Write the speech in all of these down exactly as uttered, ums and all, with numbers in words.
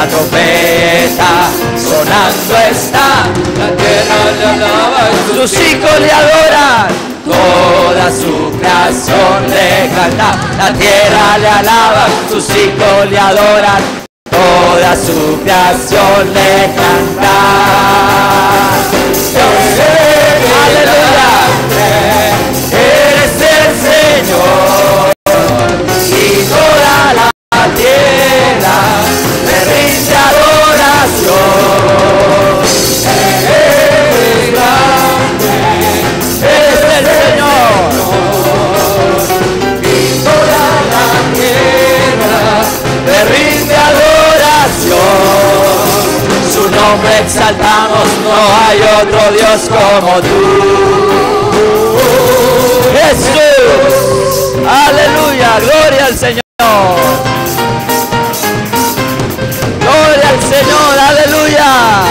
la trompeta sonando está, la tierra le alaba y sus hijos le adoran, toda su creación le canta, la tierra le alaba, sus hijos le adoran, toda su creación le canta. Aleluya, eres el Señor y toda la tierra me rinde adoración. Eres grande, eres el Señor y toda la tierra me rinde adoración. Su nombre exaltamos, no hay otro Dios como tú. Jesús, aleluya, gloria al Señor. Gloria al Señor, aleluya.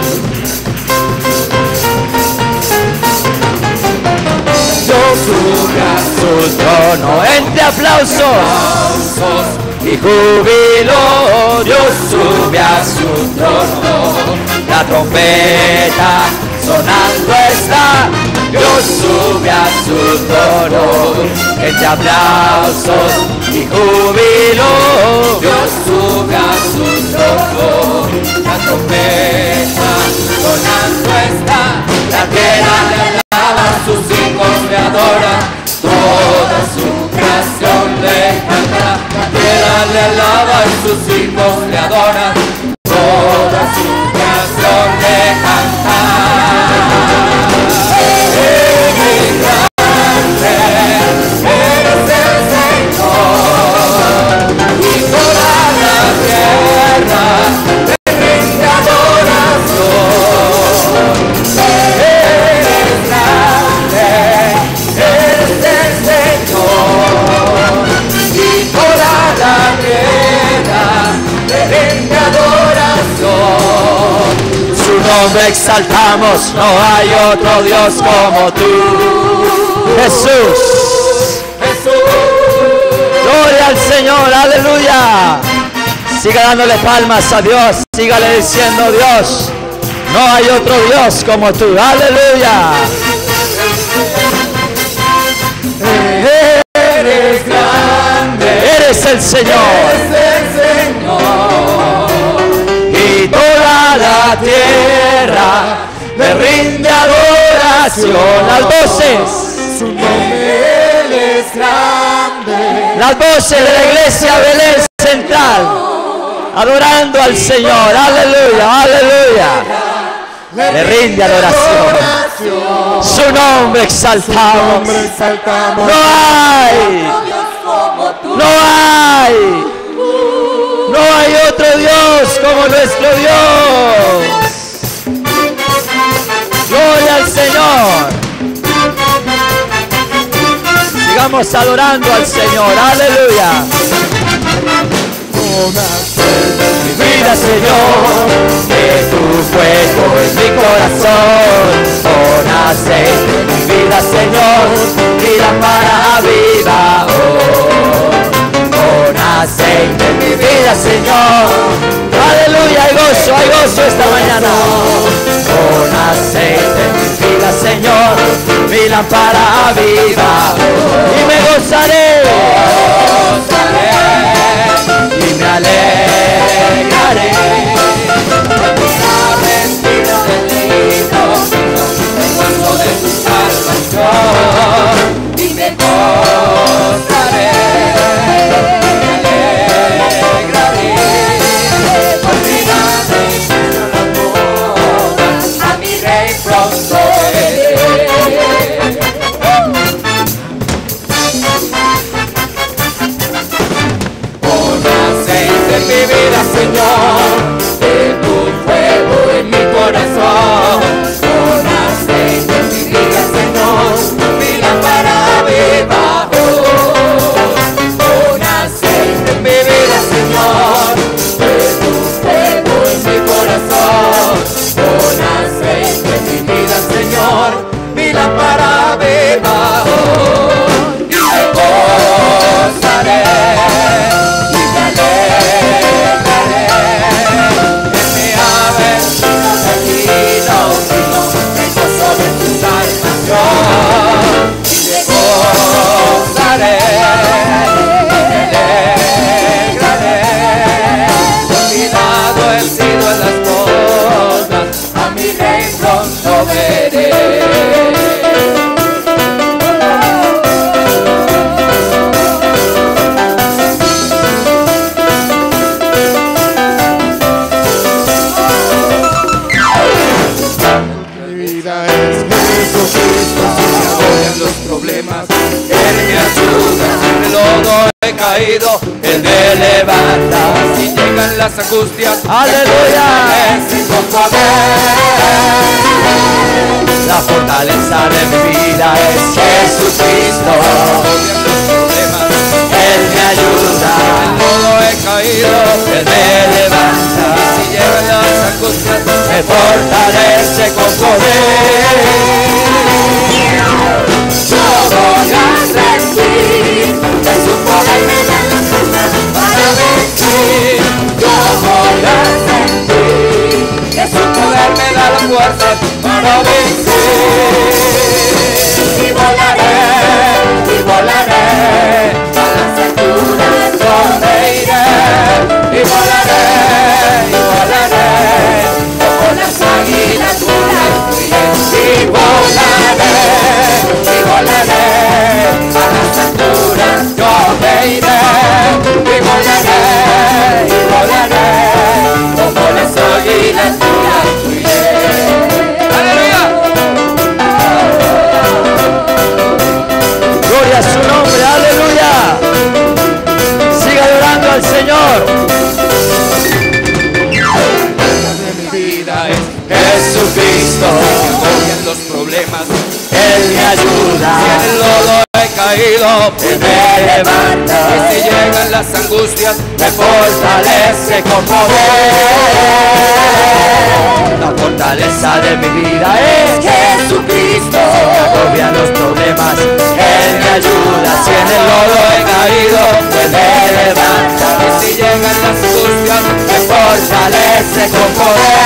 Dios sube a su trono, entre aplausos y júbilo, Dios sube a su trono, la trompeta sonando está, Dios sube a su trono, entre aplausos y júbilo, Dios sube a su trono, la trompeta sonando está, la tierra le alaba, sus hijos le adoran, toda su creación le canta, la tierra le alaba y sus hijos le adoran, toda su creación le canta. Eres grande, eres el Señor y toda la tierra te rinde adoración. Eres grande, eres el Señor y toda la tierra te rinde adoración. Su nombre exaltamos, no hay otro Dios como tú. Jesús, Jesús, gloria al Señor, aleluya. Siga dándole palmas a Dios, sígale diciendo: Dios, no hay otro Dios como tú, aleluya. Eres grande, eres el Señor, eres el Señor, y toda la tierra le rinde adoración. Las voces, su nombre es grande, las voces de la iglesia Belén Central, adorando al Señor, aleluya, aleluya. Le rinde adoración, su nombre exaltamos. No hay, no hay, no hay otro Dios como nuestro Dios. Gloria al Señor. Sigamos adorando al Señor, aleluya. Mi vida, Señor, que tu fuego en mi corazón, con aceite mi vida, Señor, y lámpara viva, oh, con aceite mi vida, Señor, aleluya, hay gozo, hay gozo esta mañana, con aceite mi vida, Señor, mi lámpara viva, oh, y me gozaré, gozaré y me alegraré, vestido de lino, el gozo de tu salvación, y me gozaré, me alegraré, olvidaré la boda, a mi rey pronto veré. Mi vida, Señor, de tu fuego en mi corazón, con aceite en mi vida, Señor, mi lámpara viva, oh, con aceite en mi vida, Señor, de tu fuego en mi corazón, con aceite en mi vida, Señor. vida es Jesucristo. Si me agobian los problemas, Él me ayuda. En el lodo he caído, Él me levanta. Si llegan las angustias, aleluya, Él con poder. La fortaleza de mi vida es Jesucristo. Él me ayuda. En el lodo he caído, Él me levanta. si llegan las angustias, Me fortalece con poder. Yo voy a sentir de su poder me da la fuerza para vencer. Yo voy a sentir de su poder me da la fuerza para vencer. Y volaré, y volaré a las alturas donde iré. Y volaré, y volaré como las águilas volaré. Y volaré, y volaré a las alturas donde iré. Y volaré, y volaré como las águilas volaré. ¡aleluya! Gloria a su nombre, aleluya. Siga adorando al Señor. De mi vida es Jesucristo, agobian los problemas, Él me ayuda. si en el lodo he caído, Él me levanta. y si llegan las angustias, Me fortalece con poder. La fortaleza de mi vida es Jesucristo. Me agobian los problemas, Él me ayuda. Si en el lodo he caído, Él me levanta. y si llegan las angustias, Me fortalece con poder.